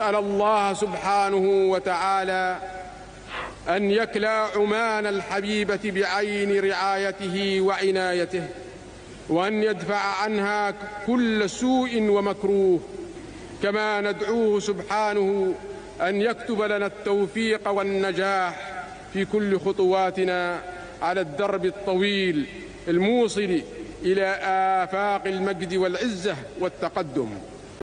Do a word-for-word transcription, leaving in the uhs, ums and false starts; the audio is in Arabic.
نسأل الله سبحانه وتعالى أن يكلأ عمان الحبيبة بعين رعايته وعنايته، وأن يدفع عنها كل سوء ومكروه، كما ندعوه سبحانه أن يكتب لنا التوفيق والنجاح في كل خطواتنا على الدرب الطويل الموصل إلى آفاق المجد والعزة والتقدم.